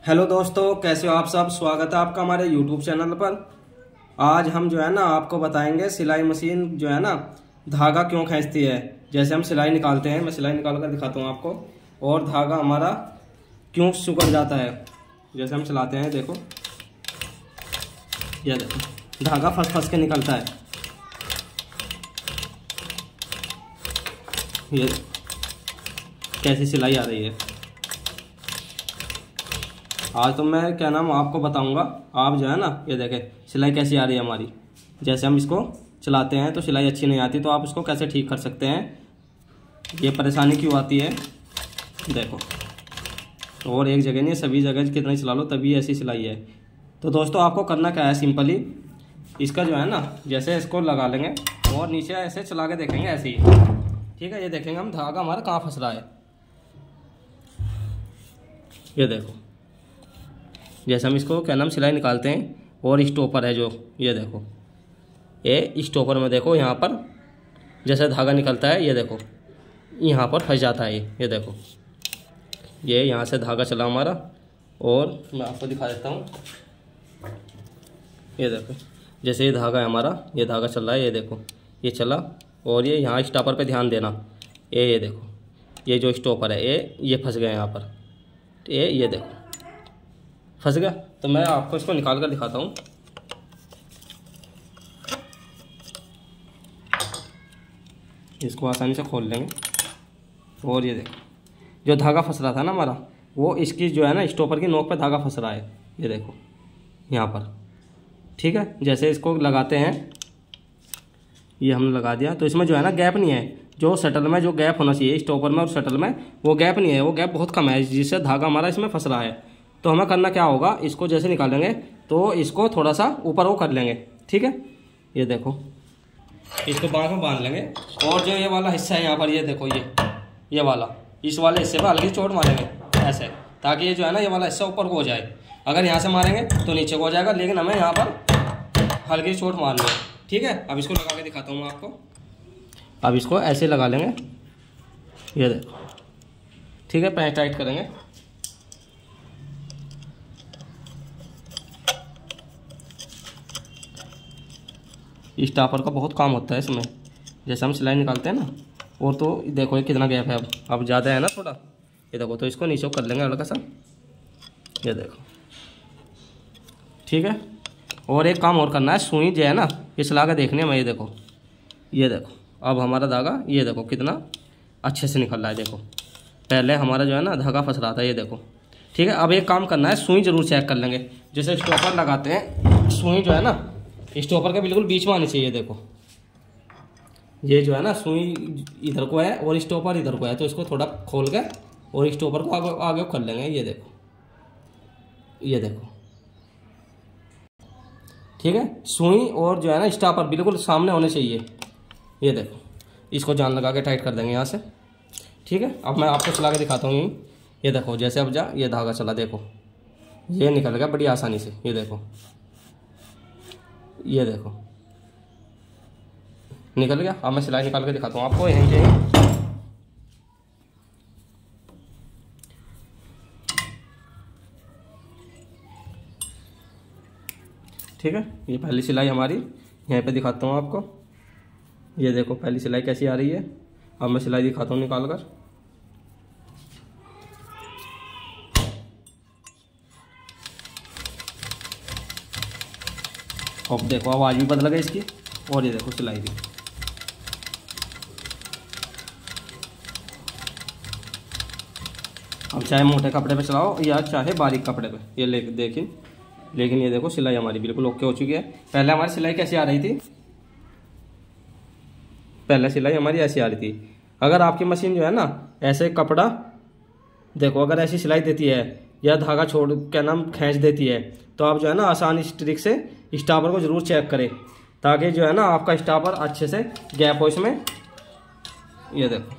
Hello दोस्तों, कैसे हो आप सब। स्वागत है आपका हमारे यूट्यूब चैनल पर। आज हम जो है ना आपको बताएंगे सिलाई मशीन जो है ना धागा क्यों खींचती है। जैसे हम सिलाई निकालते हैं, मैं सिलाई निकाल कर दिखाता हूँ आपको, और धागा हमारा क्यों सिकुड़ जाता है। जैसे हम चलाते हैं, देखो ये देखो धागा फंस फंस के निकलता है। ये कैसी सिलाई आ रही है। आज तो मैं क्या नाम आपको बताऊंगा। आप जो है ना ये देखें सिलाई कैसी आ रही है हमारी। जैसे हम इसको चलाते हैं तो सिलाई अच्छी नहीं आती, तो आप इसको कैसे ठीक कर सकते हैं, ये परेशानी क्यों आती है देखो। और एक जगह नहीं, सभी जगह कितना ही चला लो तभी ऐसी सिलाई है। तो दोस्तों आपको करना क्या है, सिंपली इसका जो है ना जैसे इसको लगा लेंगे और नीचे ऐसे चला के देखेंगे ऐसे ही, ठीक है। ये देखेंगे हम धागा हमारा कहाँ फंस रहा है। ये देखो जैसे हम इसको क्या नाम सिलाई निकालते हैं, और स्टॉपर है जो, ये देखो ये स्टॉपर में देखो यहाँ पर जैसे धागा निकलता है, ये देखो यहाँ पर फंस जाता है। ये देखो ये यहाँ से धागा चला हमारा, और मैं आपको दिखा देता हूँ। ये देखो जैसे ये धागा है हमारा, ये धागा चल रहा है, ये देखो ये चला, और ये यहाँ स्टॉपर पे ध्यान देना। ये देखो ये जो स्टॉपर है ये फंस गया यहाँ पर। ये देखो फंस गया। तो मैं आपको इसको निकाल कर दिखाता हूँ। इसको आसानी से खोल लेंगे, और ये देखो जो धागा फंस रहा था ना हमारा, वो इसकी जो है ना स्टॉपर की नोक पे धागा फंस रहा है। ये देखो यहाँ पर, ठीक है। जैसे इसको लगाते हैं, ये हमने लगा दिया, तो इसमें जो है ना गैप नहीं है। जो शटल में जो गैप होना चाहिए स्टॉपर में और शटल में, वो गैप नहीं है, वो गैप बहुत कम है, जिससे धागा हमारा इसमें फंस रहा है। तो हमें करना क्या होगा, इसको जैसे निकालेंगे तो इसको थोड़ा सा ऊपर वो कर लेंगे, ठीक है। ये देखो इसको बांह में बांध लेंगे, और जो ये वाला हिस्सा है यहाँ पर, ये देखो ये वाला, इस वाले हिस्से पर हल्की चोट मारेंगे ऐसे, ताकि ये जो है ना ये वाला हिस्सा ऊपर को हो जाए। अगर यहाँ से मारेंगे तो नीचे को हो जाएगा, लेकिन हमें यहाँ पर हल्की चोट मारनी है, ठीक है। अब इसको लगा के दिखाता हूँ मैं आपको। अब इसको ऐसे लगा लेंगे, ये देखो, ठीक है। पैंच टाइट करेंगे, स्टॉपर का बहुत काम होता है इसमें। जैसे हम सिलाई निकालते हैं ना, और तो देखो ये कितना गैप है, अब ज़्यादा है ना थोड़ा, ये देखो। तो इसको नीचे कर लेंगे हल्का सा, ये देखो, ठीक है। और एक काम और करना है, सुई जो है ना ये चला के देखने में, ये देखो अब हमारा धागा ये देखो कितना अच्छे से निकल रहा है। देखो पहले हमारा जो है ना धागा फंस रहा था, ये देखो, ठीक है। अब एक काम करना है, सुई जरूर चेक कर लेंगे। जैसे स्टॉपर लगाते हैं, सुई जो है ना स्टॉपर के बिल्कुल बीच में आनी चाहिए। देखो ये जो है ना सुई इधर को है और स्टॉपर इधर को है, तो इसको थोड़ा खोल के और स्टॉपर को आगे कर लेंगे। ये देखो ठीक है। सुई और जो है ना स्टॉपर बिल्कुल सामने होने चाहिए। ये देखो इसको जान लगा के टाइट कर देंगे यहाँ से, ठीक है। अब मैं आपको चला के दिखाता हूँ। ये देखो जैसे अब ये धागा चला, देखो ये निकल गया बड़ी आसानी से। ये देखो निकल गया। अब मैं सिलाई निकाल के दिखाता हूँ आपको यहीं से। ठीक है, ये पहली सिलाई हमारी यहीं पे दिखाता हूँ आपको। ये देखो पहली सिलाई कैसी आ रही है। अब मैं सिलाई दिखाता हूँ निकाल कर। अब देखो आवाज़ भी बदल गई इसकी, और ये देखो सिलाई भी। अब चाहे मोटे कपड़े पे चलाओ या चाहे बारीक कपड़े पे, ये लेकिन ये देखो सिलाई हमारी बिल्कुल ओके हो चुकी है। पहले हमारी सिलाई कैसी आ रही थी, पहले सिलाई हमारी ऐसी आ रही थी। अगर आपकी मशीन जो है ना ऐसे कपड़ा देखो, अगर ऐसी सिलाई देती है या धागा छोड़ क्या नाम खींच देती है, तो आप जो है ना आसान इस ट्रिक से स्टॉपर को जरूर चेक करें, ताकि जो है ना आपका स्टॉपर अच्छे से गैप हो इसमें। ये देखो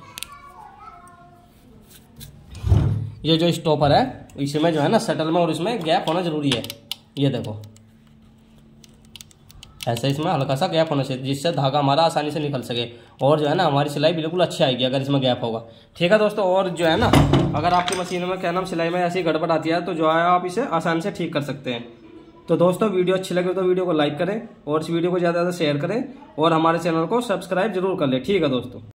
ये जो स्टॉपर है इसमें जो है ना शटल में और इसमें गैप होना जरूरी है। ये देखो ऐसे इसमें हल्का सा गैप होना चाहिए, जिससे धागा हमारा आसानी से निकल सके। और जो है ना हमारी सिलाई बिल्कुल अच्छी आएगी अगर इसमें गैप होगा। ठीक है दोस्तों, और जो है ना अगर आपकी मशीन में क्या नाम सिलाई में ऐसी गड़बड़ आती है तो जो है आप इसे आसानी से ठीक कर सकते हैं। तो दोस्तों वीडियो अच्छी लगे तो वीडियो को लाइक करें और इस वीडियो को ज़्यादा से ज़्यादा शेयर करें और हमारे चैनल को सब्सक्राइब जरूर कर लें। ठीक है दोस्तों।